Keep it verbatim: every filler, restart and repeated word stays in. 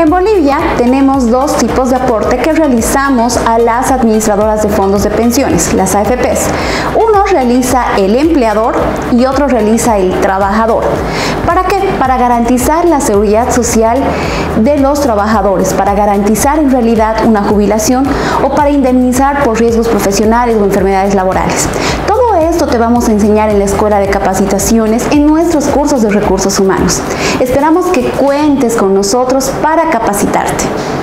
En Bolivia tenemos dos tipos de aporte que realizamos a las administradoras de fondos de pensiones, las A F Pes. Uno realiza el empleador y otro realiza el trabajador. ¿Para qué? Para garantizar la seguridad social de los trabajadores, para garantizar en realidad una jubilación o para indemnizar por riesgos profesionales o enfermedades laborales. Todo esto te vamos a enseñar en la Escuela de Capacitaciones en nuestros cursos de Recursos Humanos. Esperamos que cuentes con nosotros para capacitarte.